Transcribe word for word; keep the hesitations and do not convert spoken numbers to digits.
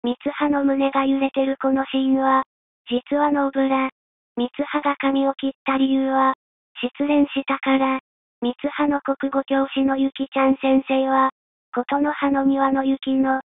三葉の胸が揺れてるこのシーンは、実はノーブラ。三葉が髪を切った理由は、失恋したから。三葉の国語教師のゆきちゃん先生は、琴の葉の庭の雪の、